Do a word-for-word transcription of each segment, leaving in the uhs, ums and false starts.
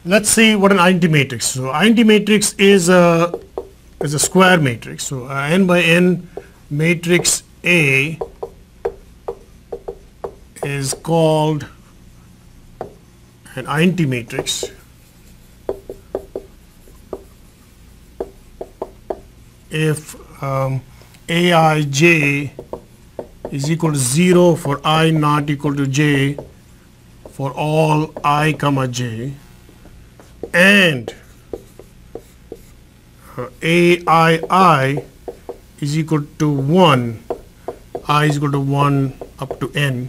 let's see what an identity matrix. So identity matrix is a is a square matrix. So uh, n by n matrix A is called an identity matrix if um, Aij is equal to zero for I not equal to j for all I comma j, and uh, Aii is equal to one, I is equal to one up to n.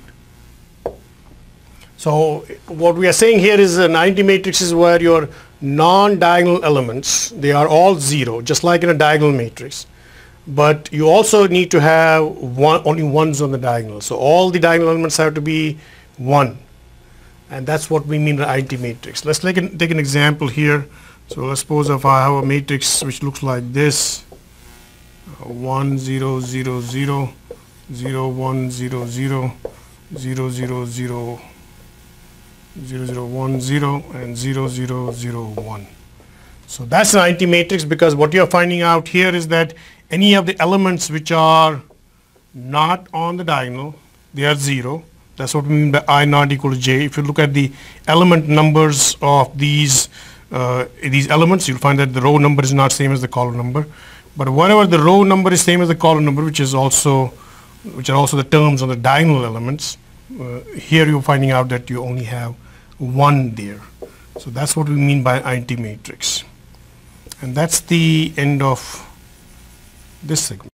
So what we are saying here is an identity matrix is where your non-diagonal elements, they are all zero, just like in a diagonal matrix. But you also need to have one, only ones on the diagonal. So all the diagonal elements have to be one. And that's what we mean by identity matrix. Let's take an, take an example here. So let's suppose if I have a matrix which looks like this, uh, one, zero, zero, zero, zero, one, zero, zero, zero, zero, zero, zero, zero, one, zero, and zero, zero, zero, one. So that's an identity matrix, because what you're finding out here is that any of the elements which are not on the diagonal, they are zero. That's what we mean by I not equal to j. If you look at the element numbers of these uh, these elements, you'll find that the row number is not same as the column number. But whenever the row number is same as the column number, which is also which are also the terms on the diagonal elements, uh, here you're finding out that you only have one there. So that's what we mean by identity matrix. And that's the end of this segment.